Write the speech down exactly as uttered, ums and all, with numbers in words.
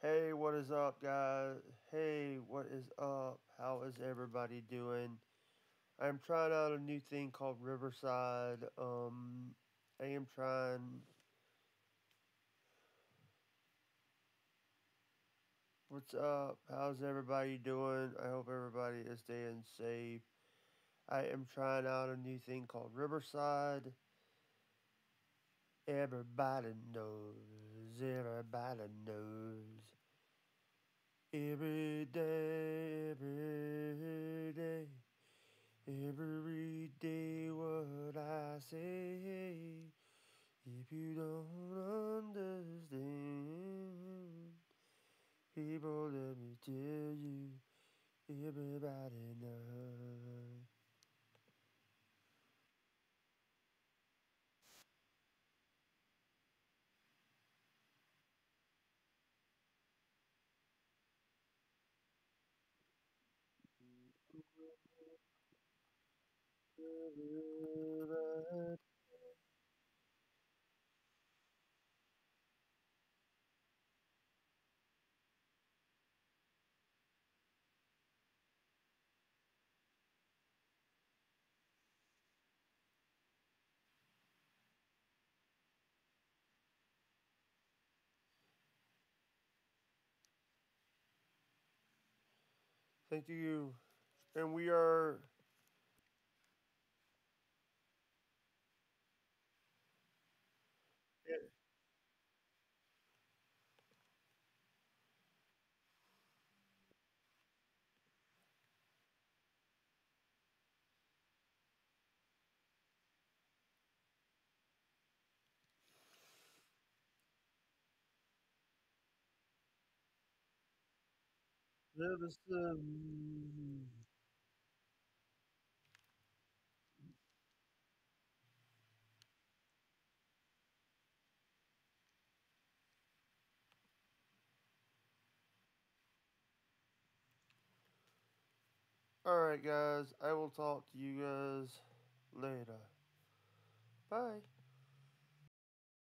Hey, what is up, guys? Hey, what is up? How is everybody doing? I'm trying out a new thing called Riverside. Um, I am trying. What's up? How's everybody doing? I hope everybody is staying safe. I am trying out a new thing called Riverside. Everybody knows. Everybody knows. Every day, every day. Every day what I say, if you don't understand, people let me tell you, everybody knows. Everybody. Thank you. And we are. Alright, guys. I will talk to you guys later. Bye.